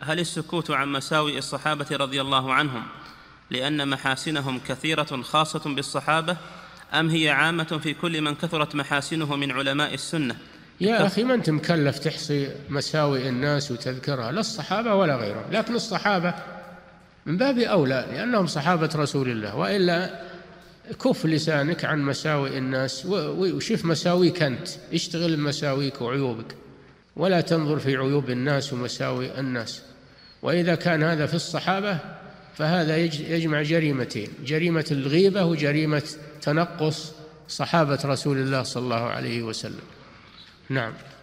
هل السكوت عن مساوئ الصحابة رضي الله عنهم لأن محاسنهم كثيرة خاصة بالصحابة، أم هي عامة في كل من كثرت محاسنه من علماء السنة؟ يا أخي، ما أنت مكلف تحصي مساوئ الناس وتذكرها، لا الصحابة ولا غيرهم، لكن الصحابة من باب أولى لأنهم صحابة رسول الله، وإلا كف لسانك عن مساوئ الناس وشوف مساويك أنت، اشتغل بمساويك وعيوبك، ولا تنظر في عيوب الناس ومساوئ الناس. وإذا كان هذا في الصحابة فهذا يجمع جريمتين: جريمة الغيبة وجريمة تنقص صحابة رسول الله صلى الله عليه وسلم. نعم.